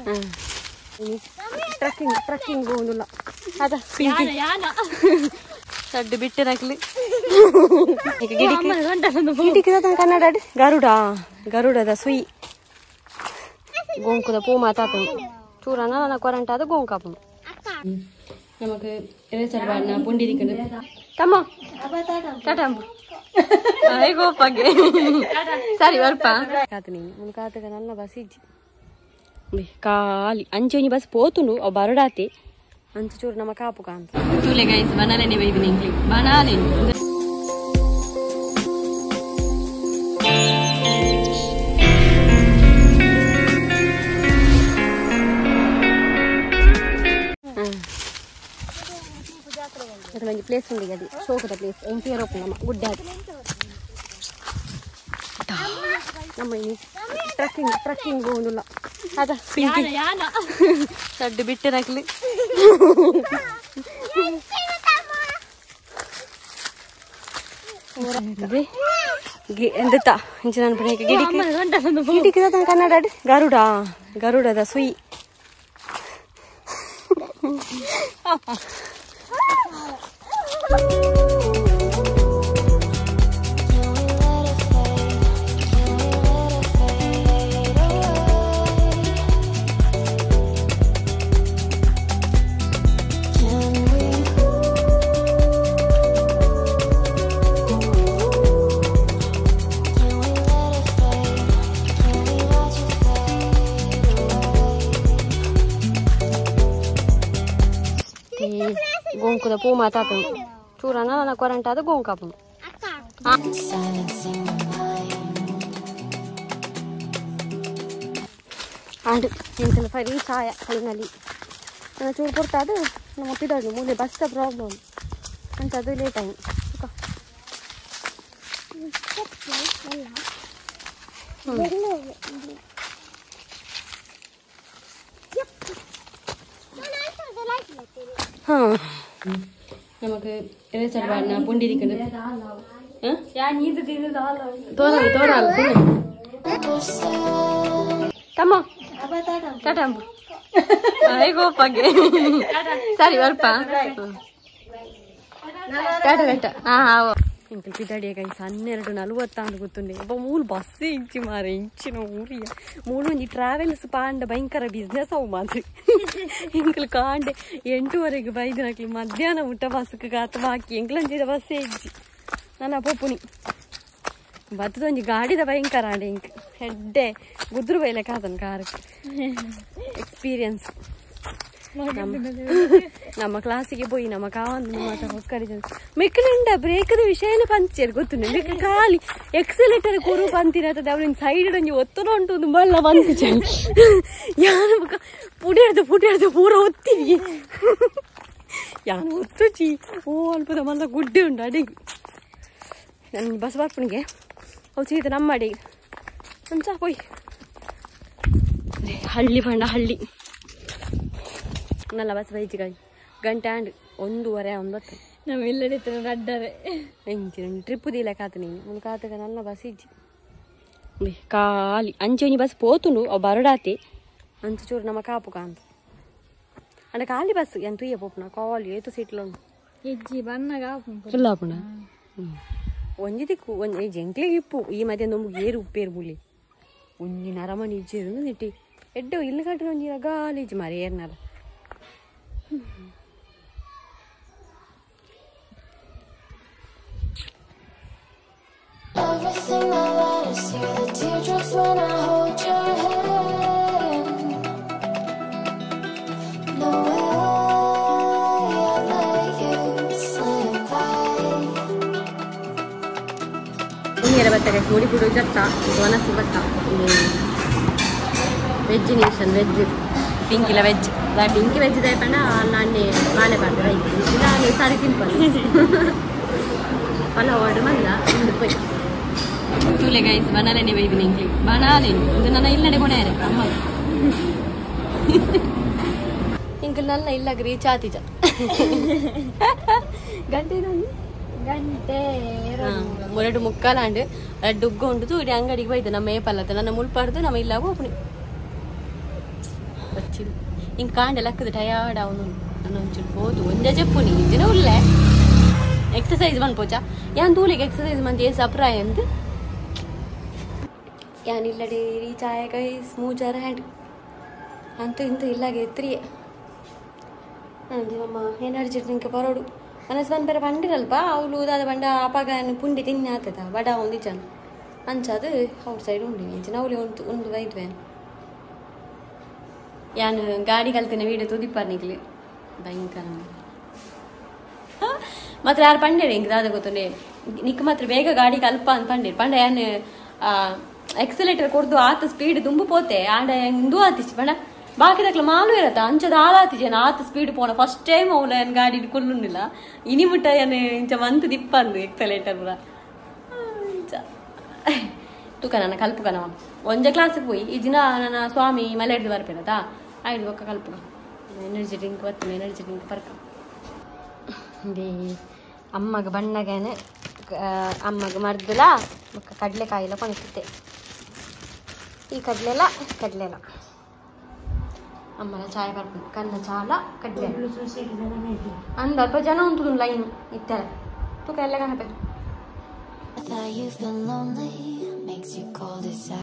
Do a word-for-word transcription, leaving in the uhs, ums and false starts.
Trekking trekking ಹೋಗುದಿಲ್ಲ ಅದ ಸಡ್ಡು ಬಿಟ್ಟಿರಕ್ಲಿ ಕನ್ನಡ ಗರುಡ ಗರುಡದ ಸುಯಿ ಗೋಂಕುದ ಪೂ ಮಾತಾತ ಚೂರನ ನನ್ನ ಕೊರಂಟ ಅದು ಗೋಂಕಾಪು ನಮಗೆ ರೇಸರ್ ಬಾಡ್ನ ಪುಂಡಿ ದಿಕ್ಕಂಡು ತಮ್ಮ ಟಾಟಮ್ಮ ಗೋಪಗೆ ಸರಿ ಬರ್ಪ ಕಾತು ನೀನು ಮುನ್ ಕಾತಗ ನನ್ನ ಬಸ್ ಇಜ್ಜಿ ಕಾಲಿ ಅಂಚೆ ಬಸ್ పోతుండు అ బరడాతి అంచు చూడు నమ కాపు కాంత చూలే గైస్ బనాలని వేది నింకి బనాలి ఇక్కడ మంచి ప్లేస్ ఉంది అది షోకుద ప్లేస్ ఎంపీఆర్ ఓపెన్ గుడ్ డాడ్ ನಮ್ಮ ಟ್ರಕ್ಕಿಂಗ್ ಟ್ರಕ್ಕಿಂಗ್ ಹೋಗುದಿಲ್ಲ ಅದ ಸಡ್ಡು ಬಿಟ್ಟಿರಕ್ಲಿ ಎಂತ ಇಂಚಿನ ಗಿಡಿಗೆ ಕನ್ನಡ ಗರುಡ ಗರುಡದ ಸುಯಿ ಗೋಂಕುದ ಪೂ ಮಾತಾತ ಚೂರನ ನನ್ನ ಕೊರಂಟ ಅದು ಗೋಂಕಾಪು ಆಂಡ್ ಎಂತೆಲ್ಲ ಫರಿ ಸಾಯ ಕೈನಲ್ಲಿ ನನ್ನ ಚೂರು ಕೊಡ್ತಾ ಅದು ನಮ್ಮ ಮುಟ್ಟಿದಳು ಮೂಲೆ ಬಸ್ ಪ್ರಾಬ್ಲಮ್ ಅಂತ ಅದು ಲೇಟ್ ಆಗಿ ಹಾ ನಮಗೆ ರೇಸರ್ ಬಾಡ್ನ ಪುಂಡಿ ದಿಕ್ಕಂಡು ತೋರಲ್ಲ ತೋರಲ್ಲ ತಮ್ಮ ಟಾಟಮ್ಮ ಗೋಪಗೆ ಸರಿ ಬರ್ಪ ಟಾಟ ಟಾಟ ಹಾ ఇంక పిదడియ గైస్ ಹನ್ನೆರಡು ನಲವತ್ತಾಂದು ಗೊತ್ತುಂಡೆ ಒಬ್ಬ ಮೂಲು ಬಸ್ ಇಂಚಿ ಮಾರೆ ಇಂಚಿನ ಊರಿಯ ಮೂಲು ಒಂಜಿ ಟ್ರಾವೆಲ್ಸ್ ಪಾಂಡ ಭಯಂಕರ ಬಿಸ್ನೆಸ್ ಅವು ಮಾತ್ರ ಇಂಕಲ್ ಕಾಂಡೆ ಎಂಟುವರೆಗೆ ಬೈದಿನಕ್ಲಿ ಮಧ್ಯಾಹ್ನ ಊಟ ಬಸ್ಗೆ ಕಾತು ಬಾಕಿ ಎಂಕ್ಲಂಚಿದ ಬಸ್ಸೇ ಇಜ್ಜಿ ನನ್ನ ಪೊಪ್ಪುನಿ ಬತ್ತದೊಂಜಿ ಗಾಡಿದ ಭಯಂಕರ ಆಂಡೆ ಇಂಕ್ ಹೆಡ್ಡೆ ಗುದ್ರು ಬೈಲೆ ಕಾತನ್ ಕಾರಕ್ಕೆ ಎಕ್ಸ್ಪೀರಿಯನ್ಸ್ ನಮ್ಮ ಕ್ಲಾಸಿಗೆ పోయి ನಮ್ಮ ಕಾವಂದು ಮಾತ್ರ ಹೊಸ್ಕರಿದ ಮೆಕ್ಕಲಿಂದ ಬ್ರೇಕದ ವಿಷಯನೇ ಪಂಚೇರು ಗೊತ್ತುಂಡೆ ಮೆಕ್ಕ ಖಾಲಿ ಎಕ್ಸಲೇಟರ್ ಕೊರು ಪಂತಿರತ್ತದೆ ಅವಳಿನ ಸೈಡ್ ಒಂಜಿ ಒತ್ತಡ ಉಂಟು ಮಲ್ಲ ಬಂತು ಚಳಿ ಯಾನು ಪುಡಿಯಡ್ದು ಪುಡಿಯಡ್ದು ಪೂರ ಒತ್ತಿವಿ ಯಾನು ಒತ್ತುಚಿ ಓ ಅಲ್ಪದ ಮಲ್ಲ ಗುಡ್ಡೆ ಉಂಟು ಅಡಿಗೆ ನನ್ನ ಬಸ್ ಬರ್ಪಣಿಗೆ ಅವು ಸೀತ ನಮ್ಮ ಅಡಿಗೆ ಅಂಚ ಹೋಯ್ ಹಳ್ಳಿ ಬಂಡ ಹಳ್ಳಿ ನಲ್ಲ ಬಸ್ ಬೈಜಿ ಗಂಟೆ ಆಂಡ್ ಒಂದೂವರೆ ಒಂಬತ್ತು ನಾವು ಇಲ್ಲಡಿತ್ತು ಅಡ್ಡರೆ ಎಂಚಿನ ಟ್ರಿಪ್ ದಿಲ್ಲ ಕಾತು ನೀನು ಒಂದು ಕಾತಗ ನನ್ನ ಬಸ್ ಇಜ್ಜಿ ಕಾಲಿ ಅಂಚೆ ಬಸ್ పోతుండు ಅವು ಬರಡಾತಿ ಅಂಚು ಚೂರು ನಮ್ಮ ಕಾಪು ಕಾಂತ అంటే ఖాళీ బస్సు ఎంత పోపున కావాలి ఏతో సీట్లో ఇజ్జి బన్నగా ఫుల్లాపున ಒಂಜಿ ದಿಕ್ಕು ಒಂಜಿ ಜಂಕ್ಲಿಗೆ ಇಪ್ಪು ಈ ಮಧ್ಯ ನಮ್ಗೆ ಏರು ಉಪ್ಪೇರು ಬುಲಿ ಒಂಜಿ ನರಮಣಿ ಇಜ್ಜೇರು ನಿಟ್ಟಿ ಎಡ್ಡು ಇಲ್ಲಿ ಕಟ್ಟಿನ ಒಂಜಿ ಗಾಲಿ ಇಜ್ಜಿ ಮಾರಿ ಏರ್ನಾರ Everything I let us hear the teardrops when I hold your hand. No way I let you slip by. Ini ada baterai mudi pudu jatta, wana sibatta. Ini veg nation veg, pinky la veg. La pinky veg dai panna nanne male padra idu. Ila ne sari simple. Pala order malla indu poi. చూలే గైస్ బనాలని వేది నింకి బనాలి ఇది ನನ್ನ ಇಲ್ಲಡೆ ಕೊನೆರೆ ಅಮ್ಮ ಇಂಕ ನನ್ನ ಇಲ್ಲ ರೀಚ್ ಆತಿಜ ಗಂಟೆ ಗಂಟೆ ಎರಡು ಮುಕ್ಕಾಲಾಂಡ್ ಡುಗ್ಗ ಉಂಟು ಇಡಿ ಅಂಗಡಿಗೆ ಬೈದು ನಮ್ಮ ಮೇಪಲ್ಲದ ನನ್ನ ಮುಲ್ಪಾಡ್ದು ನಮ್ಮ ಇಲ್ಲ ಹೋಗ್ನಿ ಹೆಚ್ಚಿನ ಹಿಂಗೆ ಕಾಂಡೆ ಲೆಕ್ಕದ ಟಯರ್ಡ್ ಅವನು ನಾನು ಒಂಚೂರು ಹೋದು ಒಂದೇ ಜಪ್ಪು ನೀ ದಿನ ಉಳ್ಳೆ ಎಕ್ಸಸೈಸ್ ಬಂದ್ಪೋಚಾ ಯಾನ್ ತೂಲಿಗೆ ಎಕ್ಸಸೈಸ್ ಮಂದಿ ಏಸು ಅಪ್ರಾಯ ಅಂತ ಯಾನಿಲ್ಲ ಡೇರಿ ಚಾಯ ಕೈ ಸ್ಮೂಜರ್ ಹ್ಯಾಂಡ್ ಅಂತೂ ಇಂತೂ ಇಲ್ಲಾಗೆ ಎತ್ರಿಯೇ ನಮ್ಮ ಎನರ್ಜಿ ಡ್ರಿಂಕ್ ಬರೋಡು ಮನಸ್ಸು ಬಂದು ಬೇರೆ ಬಂದಿರಲ್ಪ ಅವಳು ಊದಾದ ಬಂಡ ಅಪಾಗ ಪುಂಡಿ ತಿನ್ನಿ ಆಗ್ತದ ಬಡ ಒಂದು ಜನ ಅಂಚದು ಔಟ್ ಸೈಡ್ ಉಂಡಿ ಇಂಚಿನ ಅವಳಿ ಒಂದು ಒಂದು ವೈದ್ವೇನು ಯಾನು ಗಾಡಿ ಕಲ್ತಿನ ವೀಡಿಯೋ ತುದಿಪ್ಪಾರ್ನಿಗ್ಲಿ ಭಯಂಕರ ಮಾತ್ರ ಯಾರು ಪಂಡೇರಿ ಹಿಂಗೆ ದಾದ ಗೊತ್ತೇ ನಿಕ್ ಮಾತ್ರ ಬೇಗ ಗಾಡಿ ಕಲ್ಪ ಅಂತ ಪಂಡೇರಿ ಪಂಡ ಯಾನು ಎಕ್ಸಲೇಟರ್ ಕೊಡ್ದು ಆತ ಸ್ಪೀಡ್ ತುಂಬು ಪೋತೆ ಆಂಡ ಹಿಂದೂ ಆತಿಸಿ ಪಂಡ ಬಾಕಿ ದಕ್ಲ ಮಾಲು ಇರತ್ತ ಅಂಚದ ಆಲಾತಿಜೇನ ಆತ ಸ್ಪೀಡ್ ಪೋನ ಫಸ್ಟ್ ಟೈಮ್ ಅವಳ ಏನು ಗಾಡಿ ಕೊಲ್ಲುಂಡಿಲ್ಲ ಇನಿ ಮುಟ್ಟ ಏನು ಇಂಚ ಮಂತ್ ದಿಪ್ಪಂದು ಎಕ್ಸಲೇಟರ್ ಪೂರ ಇಂಚ ತೂಕ ನನ್ನ ಕಲ್ಪುಕನವ ಒಂದೇ ಕ್ಲಾಸಿಗೆ ಹೋಗಿ ಈ ದಿನ ನನ್ನ ಸ್ವಾಮಿ ಮಲೆ ಹಿಡ್ದು ಬರ್ಪೇನತಾ ಆಯ್ತು ಒಕ್ಕ ಕಲ್ಪುಕ ಎನರ್ಜಿ ಡ್ರಿಂಕ್ ಬರ್ತೀನಿ ಎನರ್ಜಿ ಡ್ರಿಂಕ್ ಬರ್ಕ ಬೇ ಅಮ್ಮಗೆ ಬಣ್ಣಗೇನೆ ಅಮ್ಮಗೆ ಮರ್ದಲ ಒಕ್ಕ ಕಡಲೆಕಾಯಿಲ್ಲ ಕೊನೆಸಿತ್ತೆ ಈ ಕಡಲೆಲ್ಲ ಕಡಲೆಲ್ಲ ಅಮ್ಮನ ಚಾಯ್ ಬರ್ಬೇಕು ಕನ್ನ ಚಾಲ ಕಡ್ಲೆ ಅಂದ ಅಲ್ಪ ಜನ ಉಂಟು ಲೈನು ಇತ್ತರ ತೂಕ ಎಲ್ಲ ಕಾಣಬೇಕು